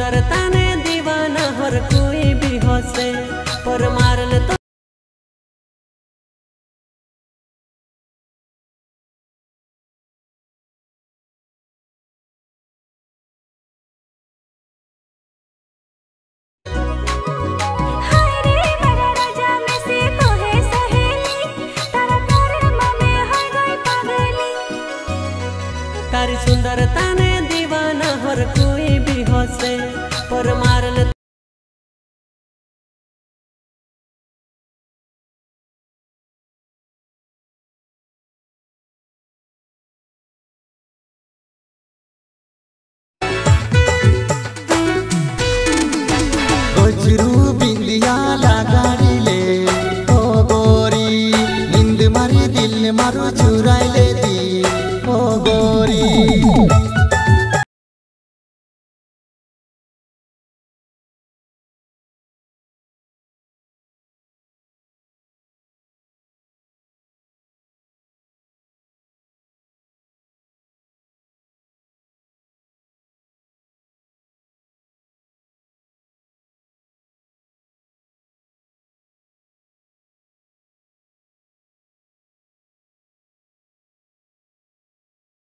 सुंदरता ने दीवाना हर कोई भी हंसे पर मारन तो तारी सुंदरता ने दीवाना हर कोई भी हंसे पर मारन गजरू बिंदिया लगाड़ी ले ओ गोरी नींद मारी दिल मारो चुराई ले।